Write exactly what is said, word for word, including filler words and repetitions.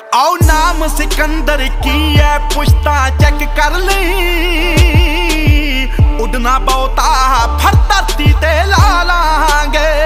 आओ नाम सिकंदर की है पुश्ता चेक कर ली उड़ना बहुता फर धरती ते ला लांगे